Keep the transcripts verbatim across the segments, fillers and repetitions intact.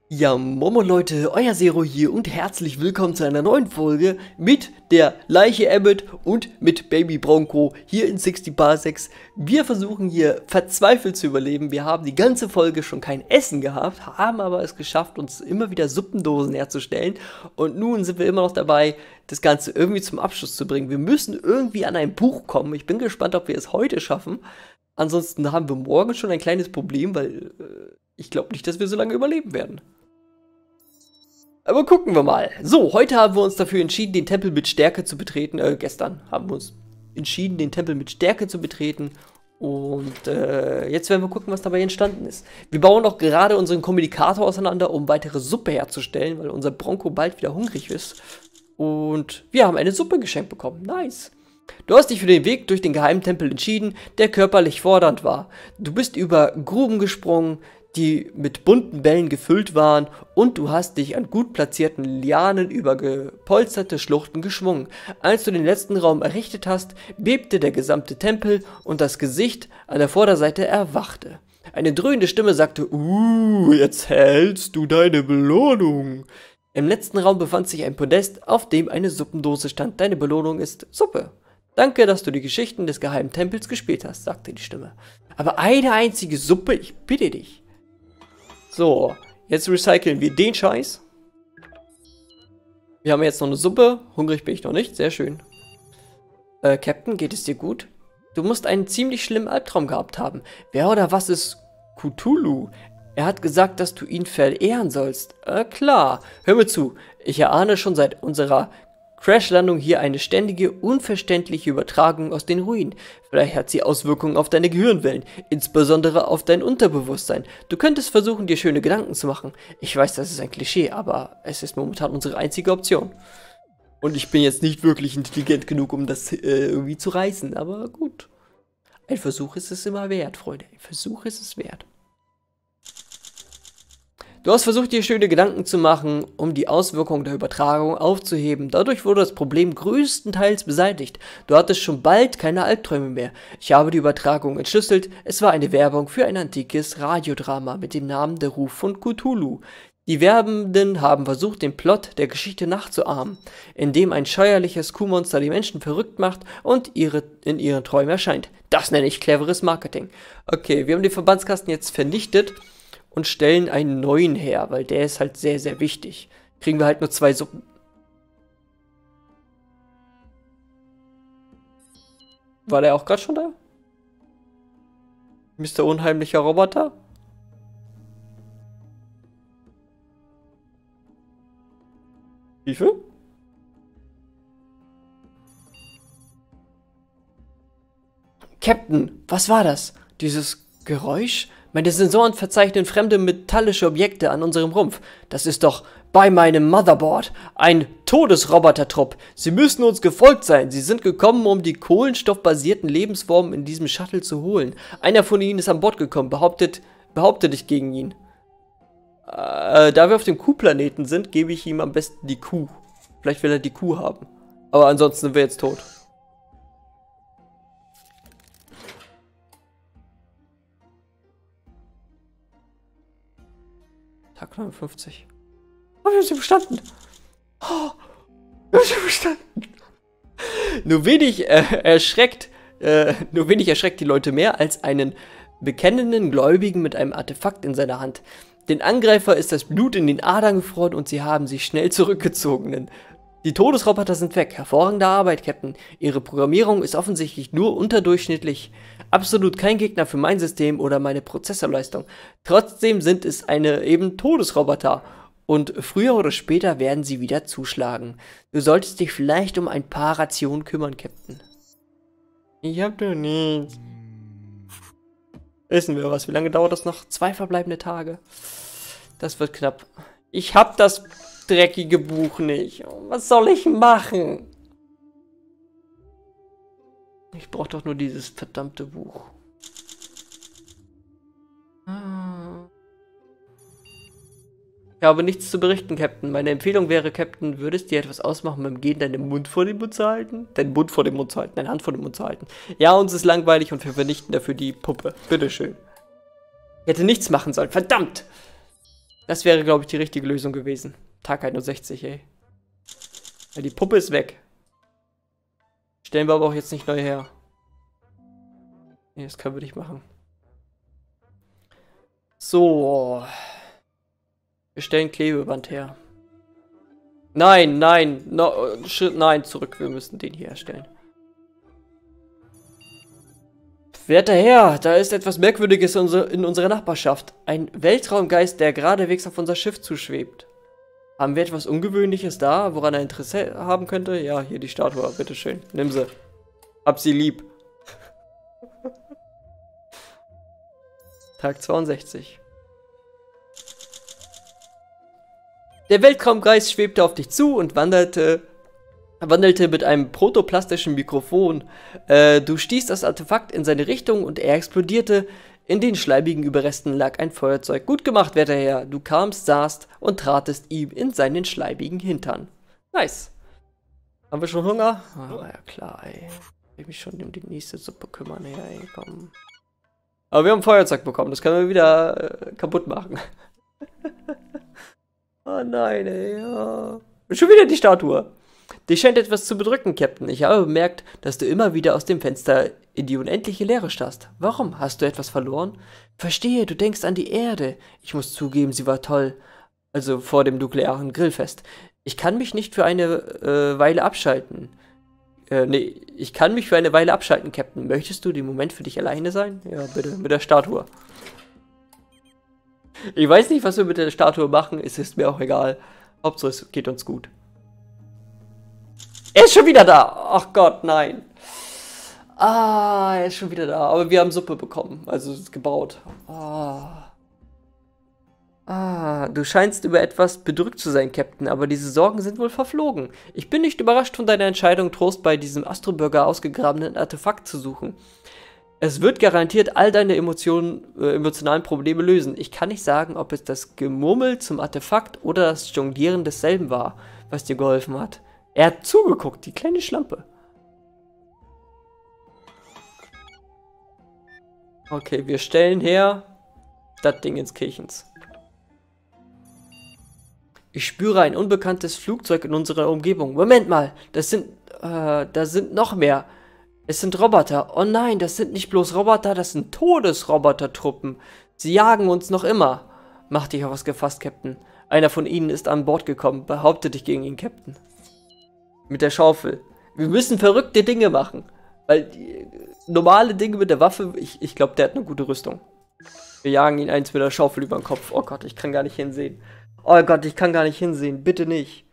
Ja, Momo Leute, euer Zero hier und herzlich willkommen zu einer neuen Folge mit der Leiche Emmet und mit Baby Bronco hier in sechzig Parsecs. Wir versuchen hier verzweifelt zu überleben. Wir haben die ganze Folge schon kein Essen gehabt, haben aber es geschafft, uns immer wieder Suppendosen herzustellen. Und nun sind wir immer noch dabei, das Ganze irgendwie zum Abschluss zu bringen. Wir müssen irgendwie an ein Buch kommen. Ich bin gespannt, ob wir es heute schaffen. Ansonsten haben wir morgen schon ein kleines Problem, weil äh, ich glaube nicht, dass wir so lange überleben werden. Aber gucken wir mal. So, heute haben wir uns dafür entschieden, den Tempel mit Stärke zu betreten. Äh, gestern haben wir uns entschieden, den Tempel mit Stärke zu betreten. Und äh, jetzt werden wir gucken, was dabei entstanden ist. Wir bauen auch gerade unseren Kommunikator auseinander, um weitere Suppe herzustellen, weil unser Bronco bald wieder hungrig ist. Und wir haben eine Suppe geschenkt bekommen. Nice. Du hast dich für den Weg durch den geheimen Tempel entschieden, der körperlich fordernd war. Du bist über Gruben gesprungen, die mit bunten Bällen gefüllt waren, und du hast dich an gut platzierten Lianen über gepolsterte Schluchten geschwungen. Als du den letzten Raum errichtet hast, bebte der gesamte Tempel und das Gesicht an der Vorderseite erwachte. Eine dröhnende Stimme sagte, uh, jetzt hältst du deine Belohnung. Im letzten Raum befand sich ein Podest, auf dem eine Suppendose stand. Deine Belohnung ist Suppe. Danke, dass du die Geschichten des geheimen Tempels gespielt hast, sagte die Stimme. Aber eine einzige Suppe, ich bitte dich. So, jetzt recyceln wir den Scheiß. Wir haben jetzt noch eine Suppe. Hungrig bin ich noch nicht. Sehr schön. Äh, Captain, geht es dir gut? Du musst einen ziemlich schlimmen Albtraum gehabt haben. Wer oder was ist Cthulhu? Er hat gesagt, dass du ihn verehren sollst. Äh, klar. Hör mir zu. Ich erahne schon seit unserer Crashlandung hier eine ständige, unverständliche Übertragung aus den Ruinen. Vielleicht hat sie Auswirkungen auf deine Gehirnwellen, insbesondere auf dein Unterbewusstsein. Du könntest versuchen, dir schöne Gedanken zu machen. Ich weiß, das ist ein Klischee, aber es ist momentan unsere einzige Option. Und ich bin jetzt nicht wirklich intelligent genug, um das äh, irgendwie zu reißen, aber gut. Ein Versuch ist es immer wert, Freunde. Ein Versuch ist es wert. Du hast versucht, dir schöne Gedanken zu machen, um die Auswirkungen der Übertragung aufzuheben. Dadurch wurde das Problem größtenteils beseitigt. Du hattest schon bald keine Albträume mehr. Ich habe die Übertragung entschlüsselt. Es war eine Werbung für ein antikes Radiodrama mit dem Namen Der Ruf von Cthulhu. Die Werbenden haben versucht, den Plot der Geschichte nachzuahmen, indem ein scheuerliches Kuhmonster die Menschen verrückt macht und ihre, in ihren Träumen erscheint. Das nenne ich cleveres Marketing. Okay, wir haben den Verbandskasten jetzt vernichtet und stellen einen neuen her, weil der ist halt sehr, sehr wichtig. Kriegen wir halt nur zwei Suppen. War der auch gerade schon da? Mister Unheimlicher Roboter? Wie viel? Captain, was war das? Dieses Geräusch? Meine Sensoren verzeichnen fremde metallische Objekte an unserem Rumpf. Das ist doch bei meinem Motherboard ein Todesrobotertrupp. Sie müssen uns gefolgt sein. Sie sind gekommen, um die kohlenstoffbasierten Lebensformen in diesem Shuttle zu holen. Einer von ihnen ist an Bord gekommen. Behauptet, behaupte dich gegen ihn. Äh, da wir auf dem Kuhplaneten sind, gebe ich ihm am besten die Kuh. Vielleicht will er die Kuh haben. Aber ansonsten sind wir jetzt tot. Tag neunundfünfzig. Oh, wir haben sie bestanden. Oh, wir haben sie bestanden. Nur wenig äh, erschreckt, äh, nur wenig erschreckt die Leute mehr als einen bekennenden Gläubigen mit einem Artefakt in seiner Hand. Den Angreifer ist das Blut in den Adern gefroren und sie haben sich schnell zurückgezogen. Die Todesroboter sind weg. Hervorragende Arbeit, Captain. Ihre Programmierung ist offensichtlich nur unterdurchschnittlich. Absolut kein Gegner für mein System oder meine Prozessorleistung. Trotzdem sind es eine eben Todesroboter. Und früher oder später werden sie wieder zuschlagen. Du solltest dich vielleicht um ein paar Rationen kümmern, Captain. Ich hab doch nichts. Wissen wir was? Wie lange dauert das noch? Zwei verbleibende Tage. Das wird knapp. Ich hab das dreckige Buch nicht. Was soll ich machen? Ich brauche doch nur dieses verdammte Buch. Ich habe nichts zu berichten, Captain. Meine Empfehlung wäre, Captain, würdest dir etwas ausmachen beim Gehen, deinen Mund vor den Mund zu halten? Deinen Mund vor den Mund zu halten, deine Hand vor den Mund zu halten. Ja, uns ist langweilig und wir vernichten dafür die Puppe. Bitteschön. Ich hätte nichts machen sollen. Verdammt! Das wäre, glaube ich, die richtige Lösung gewesen. Tag einundsechzig, ey. Ja, die Puppe ist weg. Stellen wir aber auch jetzt nicht neu her. Nee, das können wir nicht machen. So. Wir stellen Klebeband her. Nein, nein, no, Schritt, nein, zurück. Wir müssen den hier erstellen. Werter Herr, da ist etwas Merkwürdiges in unserer Nachbarschaft. Ein Weltraumgeist, der geradewegs auf unser Schiff zuschwebt. Haben wir etwas Ungewöhnliches da, woran er Interesse haben könnte? Ja, hier die Statue, bitteschön. Nimm sie. Hab sie lieb. Tag zweiundsechzig. Der Weltraumgeist schwebte auf dich zu und wanderte, wandelte mit einem protoplastischen Mikrofon. Äh, du stießt das Artefakt in seine Richtung und er explodierte. In den schleimigen Überresten lag ein Feuerzeug. Gut gemacht, werter Herr. Du kamst, saßt und tratest ihm in seinen schleimigen Hintern. Nice. Haben wir schon Hunger? Oh, ja klar, ey. Ich will mich schon um die nächste Suppe kümmern. Ja, ey, komm. Aber wir haben Feuerzeug bekommen. Das können wir wieder äh, kaputt machen. Oh nein, ey. Oh. Schon wieder die Statue. Dich scheint etwas zu bedrücken, Captain. Ich habe bemerkt, dass du immer wieder aus dem Fenster in die unendliche Leere starrst. Warum? Hast du etwas verloren? Verstehe, du denkst an die Erde. Ich muss zugeben, sie war toll. Also vor dem nuklearen Grillfest. Ich kann mich nicht für eine äh, Weile abschalten. Äh, nee, ich kann mich für eine Weile abschalten, Captain. Möchtest du den Moment für dich alleine sein? Ja, bitte, mit der Statue. Ich weiß nicht, was wir mit der Statue machen. Es ist mir auch egal. Hauptsache, es geht uns gut. Er ist schon wieder da. Ach Gott, nein. Ah, er ist schon wieder da. Aber wir haben Suppe bekommen. Also es ist gebaut. Ah. Ah, du scheinst über etwas bedrückt zu sein, Captain. Aber diese Sorgen sind wohl verflogen. Ich bin nicht überrascht von deiner Entscheidung, Trost bei diesem Astroburger ausgegrabenen Artefakt zu suchen. Es wird garantiert all deine Emotionen, äh, emotionalen Probleme lösen. Ich kann nicht sagen, ob es das Gemurmel zum Artefakt oder das Jonglieren desselben war, was dir geholfen hat. Er hat zugeguckt, die kleine Schlampe. Okay, wir stellen her das Ding ins Kirchens. Ich spüre ein unbekanntes Flugzeug in unserer Umgebung. Moment mal, das sind, äh, da sind noch mehr. Es sind Roboter. Oh nein, das sind nicht bloß Roboter, das sind Todesroboter-Truppen. Sie jagen uns noch immer. Mach dich auf was gefasst, Captain. Einer von ihnen ist an Bord gekommen. Behaupte dich gegen ihn, Captain. Mit der Schaufel. Wir müssen verrückte Dinge machen. Weil die, normale Dinge mit der Waffe, ich, ich glaube, der hat eine gute Rüstung. Wir jagen ihn eins mit der Schaufel über den Kopf. Oh Gott, ich kann gar nicht hinsehen. Oh Gott, ich kann gar nicht hinsehen. Bitte nicht.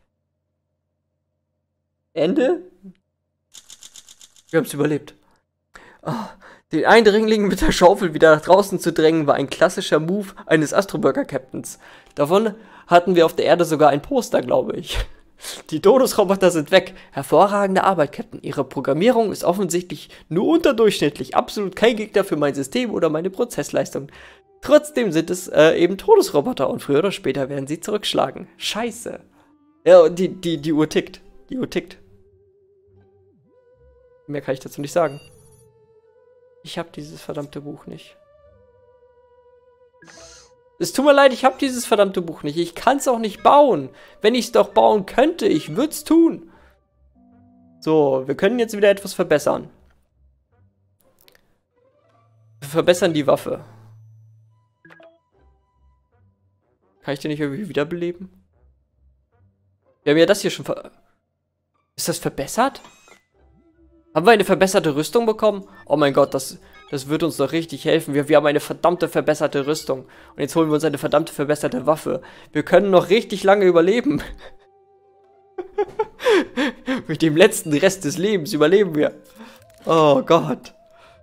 Ende? Wir haben es überlebt. Oh, den Eindringling mit der Schaufel wieder nach draußen zu drängen, war ein klassischer Move eines Astroburger-Captains. Davon hatten wir auf der Erde sogar ein Poster, glaube ich. Die Todesroboter sind weg. Hervorragende Arbeit, Captain. Ihre Programmierung ist offensichtlich nur unterdurchschnittlich. Absolut kein Gegner für mein System oder meine Prozessleistung. Trotzdem sind es äh, eben Todesroboter und früher oder später werden sie zurückschlagen. Scheiße. Ja, die, die, die Uhr tickt. Die Uhr tickt. Mehr kann ich dazu nicht sagen. Ich habe dieses verdammte Buch nicht. Es tut mir leid, ich habe dieses verdammte Buch nicht. Ich kann es auch nicht bauen. Wenn ich es doch bauen könnte, ich würde es tun. So, wir können jetzt wieder etwas verbessern. Wir verbessern die Waffe. Kann ich den nicht irgendwie wiederbeleben? Wir haben ja das hier schon ver... Ist das verbessert? Haben wir eine verbesserte Rüstung bekommen? Oh mein Gott, das, das wird uns doch richtig helfen. Wir, wir haben eine verdammte verbesserte Rüstung. Und jetzt holen wir uns eine verdammte verbesserte Waffe. Wir können noch richtig lange überleben. Mit dem letzten Rest des Lebens überleben wir. Oh Gott.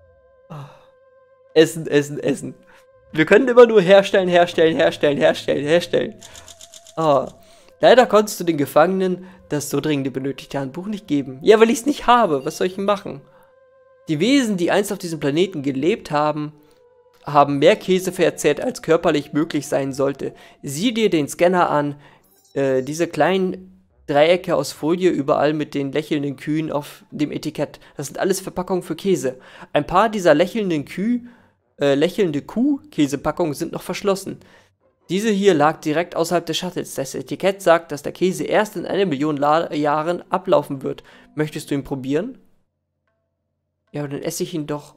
Essen, essen, essen. Wir können immer nur herstellen, herstellen, herstellen, herstellen, herstellen. Oh. Leider konntest du den Gefangenen das so dringende benötigte Handbuch nicht geben. Ja, weil ich es nicht habe. Was soll ich denn machen? Die Wesen, die einst auf diesem Planeten gelebt haben, haben mehr Käse verzehrt, als körperlich möglich sein sollte. Sieh dir den Scanner an. Äh, diese kleinen Dreiecke aus Folie überall mit den lächelnden Kühen auf dem Etikett. Das sind alles Verpackungen für Käse. Ein paar dieser lächelnden Kühe, äh, lächelnde Kuh-Käsepackungen sind noch verschlossen. Diese hier lag direkt außerhalb des Shuttles. Das Etikett sagt, dass der Käse erst in einer Million La Jahren ablaufen wird. Möchtest du ihn probieren? Ja, aber dann esse ich ihn doch.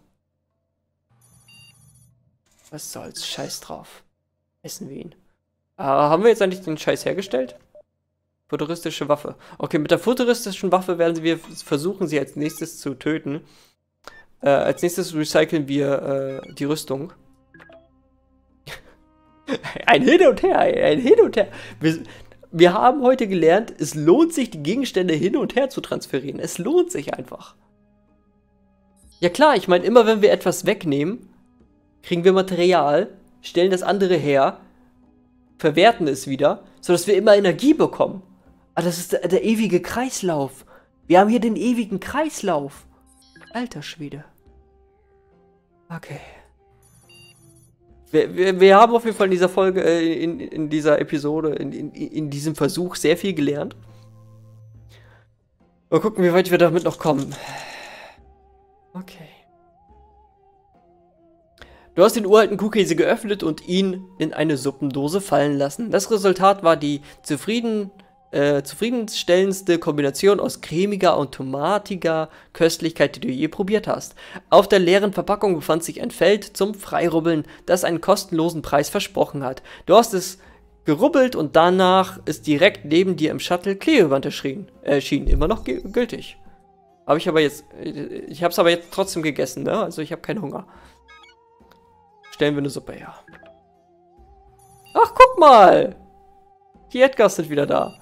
Was soll's? Scheiß drauf. Essen wir ihn. Äh, haben wir jetzt eigentlich den Scheiß hergestellt? Futuristische Waffe. Okay, mit der futuristischen Waffe werden wir versuchen, sie als nächstes zu töten. Äh, als nächstes recyceln wir äh, die Rüstung. Ein Hin und Her, ein Hin und Her. Wir, wir haben heute gelernt, es lohnt sich, die Gegenstände hin und her zu transferieren. Es lohnt sich einfach. Ja klar, ich meine, immer wenn wir etwas wegnehmen, kriegen wir Material, stellen das andere her, verwerten es wieder, sodass wir immer Energie bekommen. Aber das ist der, der ewige Kreislauf. Wir haben hier den ewigen Kreislauf. Alter Schwede. Okay. Wir, wir, wir haben auf jeden Fall in dieser Folge, äh, in, in dieser Episode, in, in, in diesem Versuch sehr viel gelernt. Mal gucken, wie weit wir damit noch kommen. Okay. Du hast den uralten Kuhkäse geöffnet und ihn in eine Suppendose fallen lassen. Das Resultat war die zufrieden, äh, zufriedenstellendste Kombination aus cremiger und tomatiger Köstlichkeit, die du je probiert hast. Auf der leeren Verpackung befand sich ein Feld zum Freirubbeln, das einen kostenlosen Preis versprochen hat. Du hast es gerubbelt und danach ist direkt neben dir im Shuttle Klebeband erschienen. Erschien immer noch gültig. Habe ich aber jetzt, ich habe es aber jetzt trotzdem gegessen, ne? Also ich habe keinen Hunger. Stellen wir eine Suppe her. Ach, guck mal! Die Edgars sind wieder da.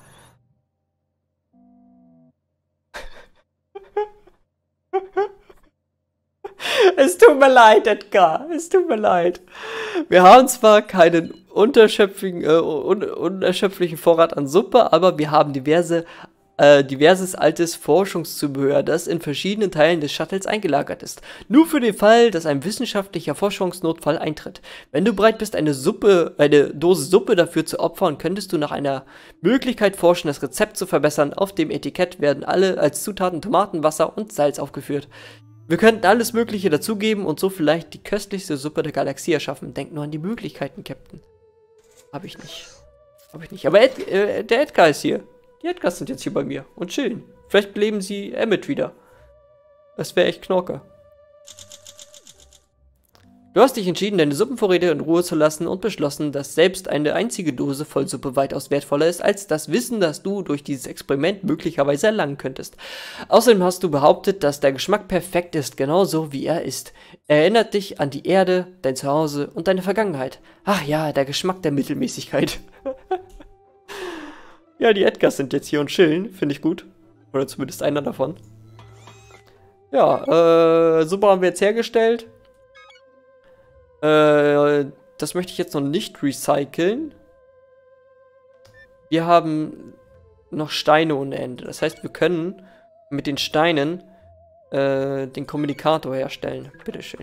Es tut mir leid, Edgar. Es tut mir leid. Wir haben zwar keinen unterschöpflichen, äh, un unerschöpflichen Vorrat an Suppe, aber wir haben diverse, äh, diverses altes Forschungszubehör, das in verschiedenen Teilen des Shuttles eingelagert ist. Nur für den Fall, dass ein wissenschaftlicher Forschungsnotfall eintritt. Wenn du bereit bist, eine Suppe, eine Dose Suppe dafür zu opfern, könntest du nach einer Möglichkeit forschen, das Rezept zu verbessern. Auf dem Etikett werden alle als Zutaten Tomaten, Wasser und Salz aufgeführt. Wir könnten alles Mögliche dazugeben und so vielleicht die köstlichste Suppe der Galaxie erschaffen. Denk nur an die Möglichkeiten, Captain. Hab ich nicht. Hab ich nicht. Aber Ed, äh, der Edgar ist hier. Die Edgars sind jetzt hier bei mir und chillen. Vielleicht beleben sie Emmett wieder. Das wäre echt Knorke. Du hast dich entschieden, deine Suppenvorräte in Ruhe zu lassen und beschlossen, dass selbst eine einzige Dose voll Suppe weitaus wertvoller ist, als das Wissen, das du durch dieses Experiment möglicherweise erlangen könntest. Außerdem hast du behauptet, dass der Geschmack perfekt ist, genauso wie er ist. Er erinnert dich an die Erde, dein Zuhause und deine Vergangenheit. Ach ja, der Geschmack der Mittelmäßigkeit. Ja, die Edgars sind jetzt hier und chillen, finde ich gut. Oder zumindest einer davon. Ja, äh, Suppe haben wir jetzt hergestellt. Äh, das möchte ich jetzt noch nicht recyceln. Wir haben noch Steine ohne Ende. Das heißt, wir können mit den Steinen äh, den Kommunikator herstellen. Bitteschön.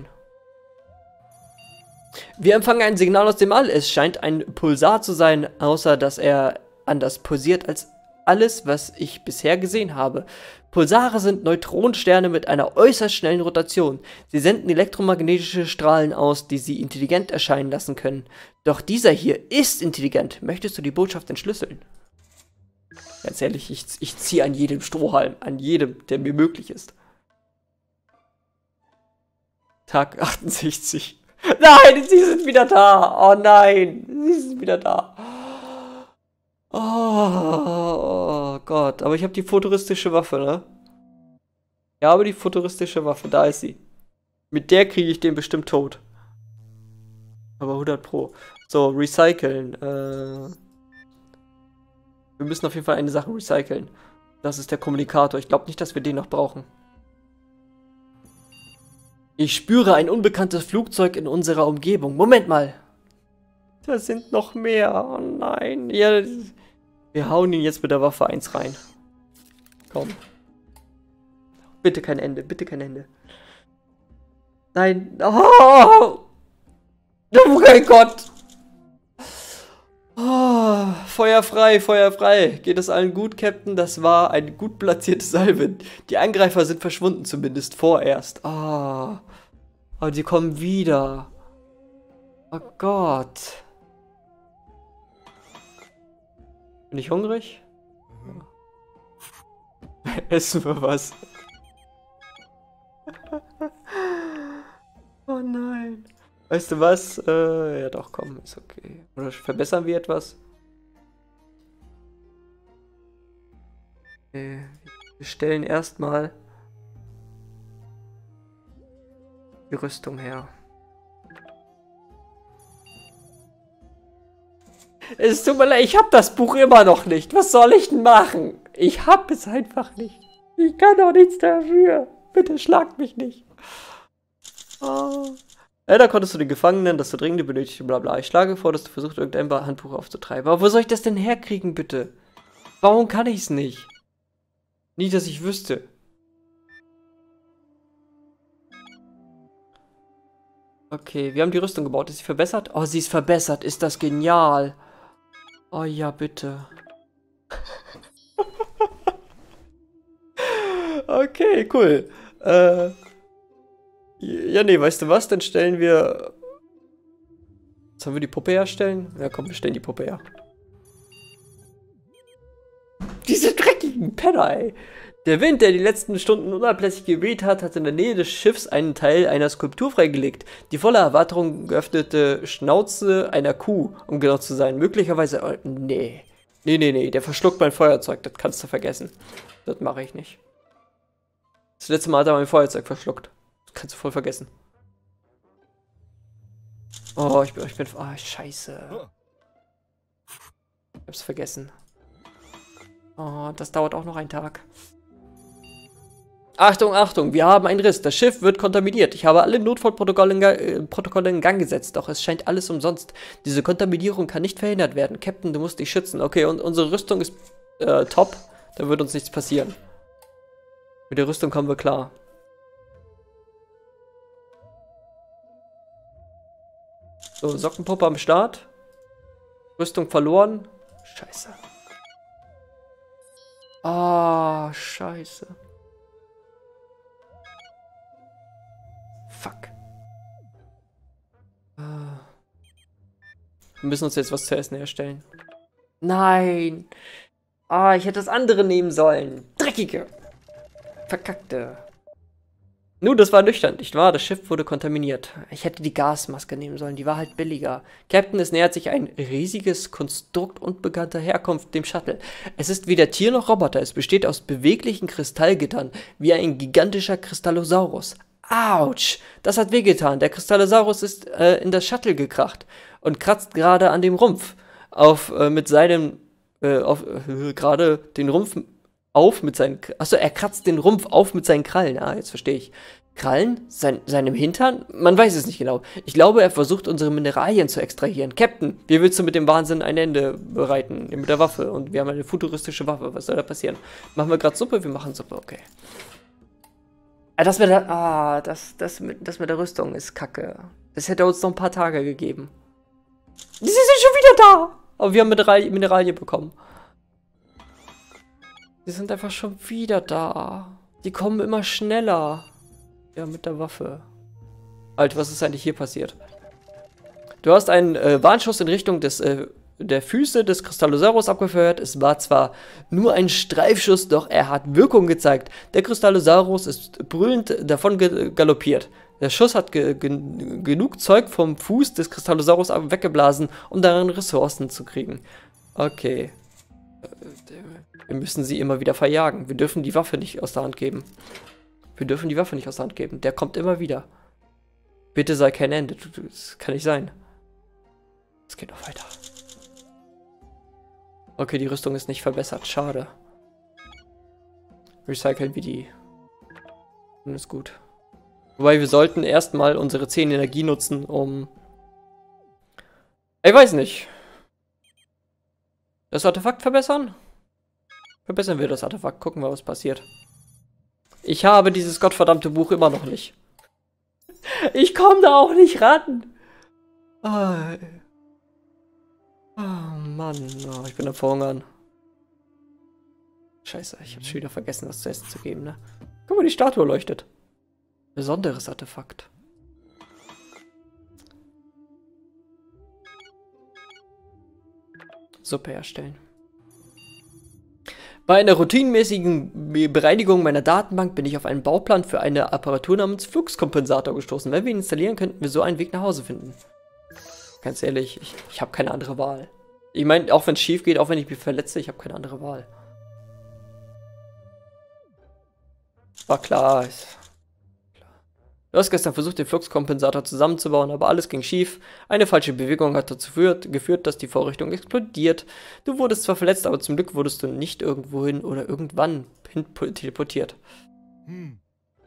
Wir empfangen ein Signal aus dem All. Es scheint ein Pulsar zu sein, außer dass er anders pulsiert als alles, was ich bisher gesehen habe. Pulsare sind Neutronensterne mit einer äußerst schnellen Rotation. Sie senden elektromagnetische Strahlen aus, die sie intelligent erscheinen lassen können. Doch dieser hier ist intelligent. Möchtest du die Botschaft entschlüsseln? Ganz ehrlich, ich, ich ziehe an jedem Strohhalm, an jedem, der mir möglich ist. Tag achtundsechzig. Nein, sie sind wieder da. Oh nein, sie sind wieder da. Oh, oh Gott, aber ich habe die futuristische Waffe, ne? Ja, aber die futuristische Waffe, da ist sie. Mit der kriege ich den bestimmt tot. Aber hundert Pro. So, recyceln. Äh, wir müssen auf jeden Fall eine Sache recyceln. Das ist der Kommunikator. Ich glaube nicht, dass wir den noch brauchen. Ich spüre ein unbekanntes Flugzeug in unserer Umgebung. Moment mal. Da sind noch mehr. Oh nein. Ja, wir hauen ihn jetzt mit der Waffe eins rein. Komm. Bitte kein Ende. Bitte kein Ende. Nein. Oh, oh mein Gott. Oh, Feuer frei, Feuer frei. Geht es allen gut, Captain? Das war ein gut platziertes Salve. Die Angreifer sind verschwunden, zumindest vorerst. Oh. Aber die kommen wieder. Oh Gott. Bin ich hungrig? Essen wir was? Oh nein. Weißt du was? Äh, ja doch, komm, ist okay. Oder verbessern wir etwas? Okay. Wir stellen erstmal die Rüstung her. Es tut mir leid, ich habe das Buch immer noch nicht. Was soll ich denn machen? Ich habe es einfach nicht. Ich kann doch nichts dafür. Bitte schlagt mich nicht. Oh. Leider konntest du den Gefangenen, das du dringend benötigst, bla bla. Ich schlage vor, dass du versuchst, irgendein Handbuch aufzutreiben. Aber wo soll ich das denn herkriegen, bitte? Warum kann ich es nicht? Nicht, dass ich wüsste. Okay, wir haben die Rüstung gebaut. Ist sie verbessert? Oh, sie ist verbessert. Ist das genial. Oh ja, bitte. Okay, cool. Äh, ja, nee, weißt du was? Dann stellen wir... Sollen wir die Puppe herstellen? Ja, komm, wir stellen die Puppe her. Diese dreckigen Penner, ey. Der Wind, der die letzten Stunden unablässig geweht hat, hat in der Nähe des Schiffs einen Teil einer Skulptur freigelegt. Die voller Erwartung geöffnete Schnauze einer Kuh, um genau zu sein. Möglicherweise... Oh, nee. Nee, nee, nee. Der verschluckt mein Feuerzeug. Das kannst du vergessen. Das mache ich nicht. Das letzte Mal hat er mein Feuerzeug verschluckt. Das kannst du voll vergessen. Oh, ich bin... Ich bin oh, scheiße. Ich hab's vergessen. Oh, das dauert auch noch einen Tag. Achtung, Achtung, wir haben einen Riss. Das Schiff wird kontaminiert. Ich habe alle Notfallprotokolle in, äh, Protokolle in Gang gesetzt, doch es scheint alles umsonst. Diese Kontaminierung kann nicht verhindert werden. Captain, du musst dich schützen. Okay, und unsere Rüstung ist äh, top. Da wird uns nichts passieren. Mit der Rüstung kommen wir klar. So, Sockenpuppe am Start. Rüstung verloren. Scheiße. Ah, oh, scheiße. Fuck. Wir müssen uns jetzt was zu essen herstellen. Nein. Ah, ich hätte das andere nehmen sollen. Dreckige. Verkackte. Nun, das war nüchtern, nicht wahr? Das Schiff wurde kontaminiert. Ich hätte die Gasmaske nehmen sollen, die war halt billiger. Captain, es nähert sich ein riesiges Konstrukt unbekannter Herkunft dem Shuttle. Es ist weder Tier noch Roboter, es besteht aus beweglichen Kristallgittern, wie ein gigantischer Kristallosaurus. Autsch, das hat wehgetan. Der Kristallosaurus ist äh, in das Shuttle gekracht und kratzt gerade an dem Rumpf. Auf, äh, mit seinem, äh, auf, äh, gerade den Rumpf auf mit seinen, achso, er kratzt den Rumpf auf mit seinen Krallen. Ah, jetzt verstehe ich. Krallen? Sein, seinem Hintern? Man weiß es nicht genau. Ich glaube, er versucht, unsere Mineralien zu extrahieren. Captain, wie willst du mit dem Wahnsinn ein Ende bereiten? Mit der Waffe. Und wir haben eine futuristische Waffe. Was soll da passieren? Machen wir gerade Suppe? Wir machen Suppe, okay. Ah, das mit der, ah, das, das, mit, das mit der Rüstung ist kacke. Das hätte uns noch ein paar Tage gegeben. Sie sind schon wieder da! Aber wir haben Mineralien, Mineralien bekommen. Die sind einfach schon wieder da. Die kommen immer schneller. Ja, mit der Waffe. Alter, was ist eigentlich hier passiert? Du hast einen äh, Warnschuss in Richtung des, äh, der Füße des Kristallosaurus abgefeuert. Es war zwar nur ein Streifschuss, doch er hat Wirkung gezeigt. Der Kristallosaurus ist brüllend davon ge galoppiert. Der Schuss hat ge gen genug Zeug vom Fuß des Kristallosaurus weggeblasen, um darin Ressourcen zu kriegen. Okay. Wir müssen sie immer wieder verjagen. Wir dürfen die Waffe nicht aus der Hand geben. Wir dürfen die Waffe nicht aus der Hand geben. Der kommt immer wieder. Bitte sei kein Ende. Das kann nicht sein. Es geht noch weiter. Okay, die Rüstung ist nicht verbessert. Schade. Recyceln wir die. Und ist gut. Wobei wir sollten erstmal unsere zehn Energie nutzen, um... Ich weiß nicht. Das Artefakt verbessern? Verbessern wir das Artefakt. Gucken wir, was passiert. Ich habe dieses gottverdammte Buch immer noch nicht. Ich komme da auch nicht ran. Oh, oh Mann. Oh, ich bin am Verhungern. Scheiße, ich habe schon wieder vergessen, was zu essen zu geben, ne? Guck mal, die Statue leuchtet. Besonderes Artefakt. Suppe herstellen. Bei einer routinenmäßigen Be- Bereinigung meiner Datenbank bin ich auf einen Bauplan für eine Apparatur namens Fluxkompensator gestoßen. Wenn wir ihn installieren, könnten wir so einen Weg nach Hause finden. Ganz ehrlich, ich, ich habe keine andere Wahl. Ich meine, auch wenn es schief geht, auch wenn ich mich verletze, ich habe keine andere Wahl. War klar. Ist klar. Du hast gestern versucht, den Fluxkompensator zusammenzubauen, aber alles ging schief. Eine falsche Bewegung hat dazu führt, geführt, dass die Vorrichtung explodiert. Du wurdest zwar verletzt, aber zum Glück wurdest du nicht irgendwohin oder irgendwann hin teleportiert. Hm.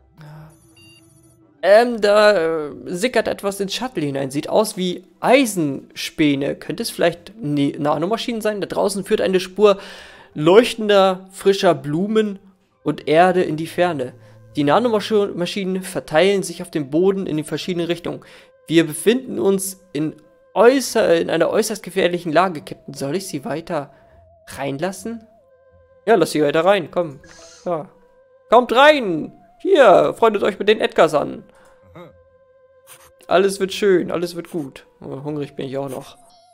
Ähm, da äh, sickert etwas ins Shuttle hinein. Sieht aus wie Eisenspäne. Könnte es vielleicht ne Nanomaschinen sein? Da draußen führt eine Spur leuchtender, frischer Blumen und Erde in die Ferne. Die Nanomaschinen verteilen sich auf dem Boden in die verschiedenen Richtungen. Wir befinden uns in, äußer in einer äußerst gefährlichen Lage, Captain. Soll ich sie weiter reinlassen? Ja, lass sie weiter rein. Komm. Ja. Kommt rein! Hier, freundet euch mit den Edgars an. Alles wird schön, alles wird gut. Oh, hungrig bin ich auch noch.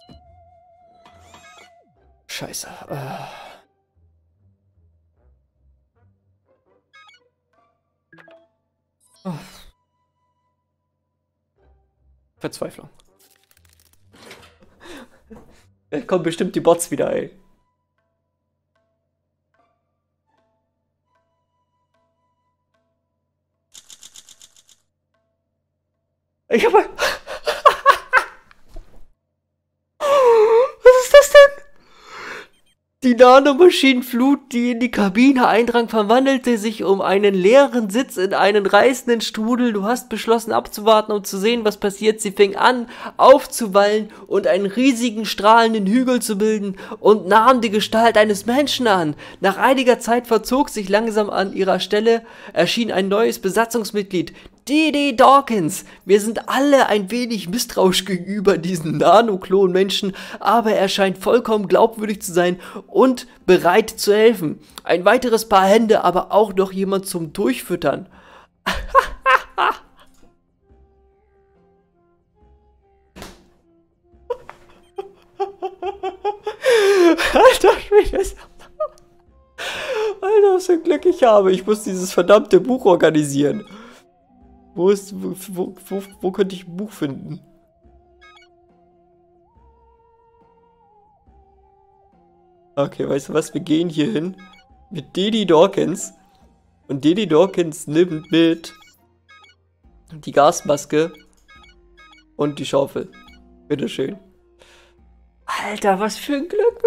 Scheiße. Uh. Oh. Verzweiflung. Jetzt kommen bestimmt die Bots wieder, ey. Ich habe... Was ist das denn? Die Nanomaschinenflut, die in die Kabine eindrang, verwandelte sich um einen leeren Sitz in einen reißenden Strudel. Du hast beschlossen abzuwarten, um zu sehen, was passiert. Sie fing an, aufzuwallen und einen riesigen, strahlenden Hügel zu bilden und nahm die Gestalt eines Menschen an. Nach einiger Zeit verzog sich langsam an ihrer Stelle, erschien ein neues Besatzungsmitglied. Didi Dawkins, wir sind alle ein wenig misstrauisch gegenüber diesen Nano-Klon-Menschen, aber er scheint vollkommen glaubwürdig zu sein und bereit zu helfen. Ein weiteres Paar Hände, aber auch noch jemand zum Durchfüttern. Alter Schwede. Alter, was für ein Glück ich habe. Ich muss dieses verdammte Buch organisieren. Wo ist, wo, wo, wo, wo könnte ich ein Buch finden? Okay, weißt du was? Wir gehen hier hin mit Didi Dawkins. Und Didi Dawkins nimmt mit die Gasmaske und die Schaufel. Bitteschön. Alter, was für ein Glück.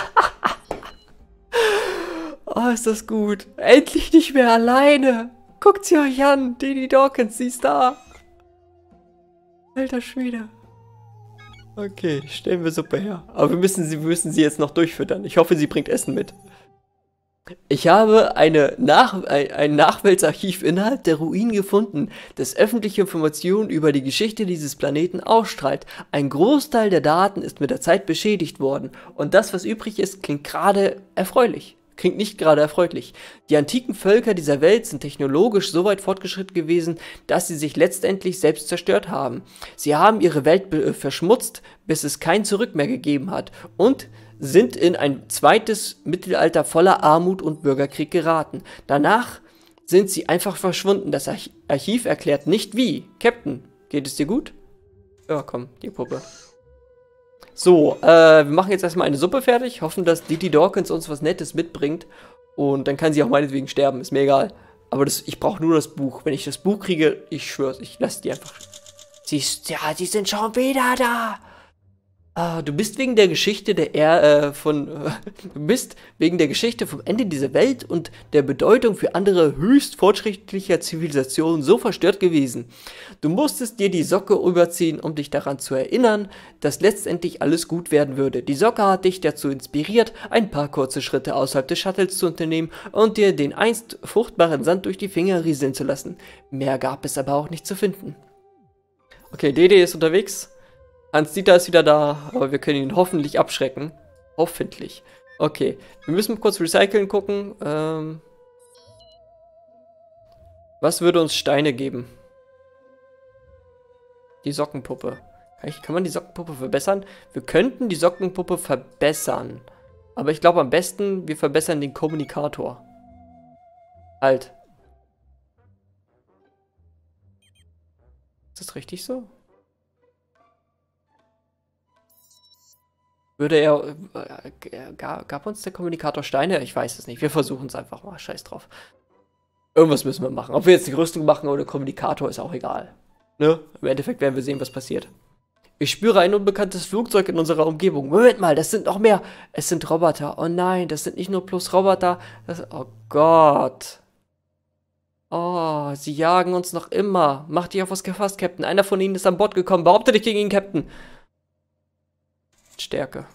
Oh, ist das gut. Endlich nicht mehr alleine. Guckt sie euch an. Didi Dawkins, sie ist da. Alter Schwede. Okay, stellen wir Suppe her. Aber wir müssen sie, wir müssen sie jetzt noch durchfüttern. Ich hoffe, sie bringt Essen mit. Ich habe eine Nach ein, ein Nachweltarchiv innerhalb der Ruinen gefunden, das öffentliche Informationen über die Geschichte dieses Planeten ausstrahlt. Ein Großteil der Daten ist mit der Zeit beschädigt worden. Und das, was übrig ist, klingt gerade erfreulich. Klingt nicht gerade erfreulich. Die antiken Völker dieser Welt sind technologisch so weit fortgeschritten gewesen, dass sie sich letztendlich selbst zerstört haben. Sie haben ihre Welt äh, verschmutzt, bis es kein Zurück mehr gegeben hat und sind in ein zweites Mittelalter voller Armut und Bürgerkrieg geraten. Danach sind sie einfach verschwunden. Das Arch Archiv erklärt nicht wie. Captain, geht es dir gut? Ja, komm, die Puppe. So, äh, wir machen jetzt erstmal eine Suppe fertig, hoffen, dass Didi Dawkins uns was Nettes mitbringt und dann kann sie auch meinetwegen sterben, ist mir egal. Aber das, ich brauche nur das Buch. Wenn ich das Buch kriege, ich schwör's, ich lasse die einfach... Sie ist, ja, die sind schon wieder da. Ah, du bist wegen der Geschichte der er äh, von äh, du bist wegen der Geschichte vom Ende dieser Welt und der Bedeutung für andere höchst fortschrittlicher Zivilisationen so verstört gewesen. Du musstest dir die Socke überziehen, um dich daran zu erinnern, dass letztendlich alles gut werden würde. Die Socke hat dich dazu inspiriert, ein paar kurze Schritte außerhalb des Shuttles zu unternehmen und dir den einst fruchtbaren Sand durch die Finger rieseln zu lassen. Mehr gab es aber auch nicht zu finden. Okay, Dede ist unterwegs. Hans-Dieter ist wieder da, aber wir können ihn hoffentlich abschrecken. Hoffentlich. Okay, wir müssen kurz recyceln gucken. Ähm, was würde uns Steine geben? Die Sockenpuppe. Kann, ich, kann man die Sockenpuppe verbessern? Wir könnten die Sockenpuppe verbessern. Aber ich glaube am besten, wir verbessern den Kommunikator. Halt. Ist das richtig so? Würde er... Äh, gab uns der Kommunikator Steine? Ich weiß es nicht. Wir versuchen es einfach mal. Scheiß drauf. Irgendwas müssen wir machen. Ob wir jetzt die Rüstung machen oder Kommunikator, ist auch egal. Ne? Im Endeffekt werden wir sehen, was passiert. Ich spüre ein unbekanntes Flugzeug in unserer Umgebung. Moment mal, das sind noch mehr. Es sind Roboter. Oh nein, das sind nicht nur plus Roboter. Das, oh Gott. Oh, sie jagen uns noch immer. Macht dich auf was gefasst, Captain. Einer von ihnen ist an Bord gekommen. Behaupte dich gegen ihn, Captain. Stärke.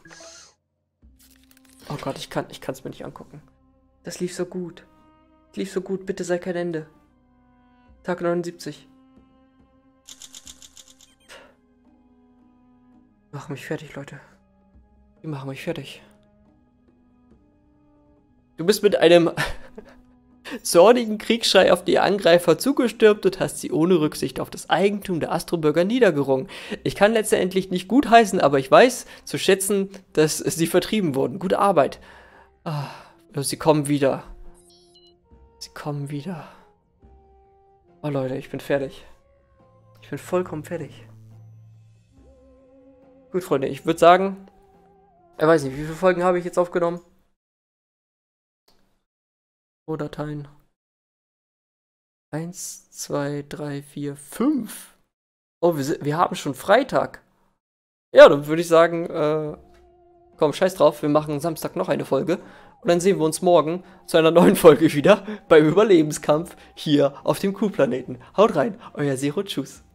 Oh Gott, ich kann ich es mir nicht angucken. Das lief so gut. Das lief so gut. Bitte sei kein Ende. Tag neunundsiebzig. Die machen mich fertig, Leute. Die machen mich fertig. Du bist mit einem zornigen Kriegsschrei auf die Angreifer zugestürmt und hast sie ohne Rücksicht auf das Eigentum der Astrobürger niedergerungen. Ich kann letztendlich nicht gutheißen, aber ich weiß zu schätzen, dass sie vertrieben wurden. Gute Arbeit. Ah, sie kommen wieder. Sie kommen wieder. Oh Leute, ich bin fertig. Ich bin vollkommen fertig. Gut, Freunde, ich würde sagen, ich weiß nicht, wie viele Folgen habe ich jetzt aufgenommen? Dateien. Eins, zwei, drei, vier, fünf. Oh, wir, sind, wir haben schon Freitag. Ja, dann würde ich sagen, äh, komm, scheiß drauf, wir machen Samstag noch eine Folge. Und dann sehen wir uns morgen zu einer neuen Folge wieder beim Überlebenskampf hier auf dem Kuhplaneten. Haut rein, euer Zero, tschüss.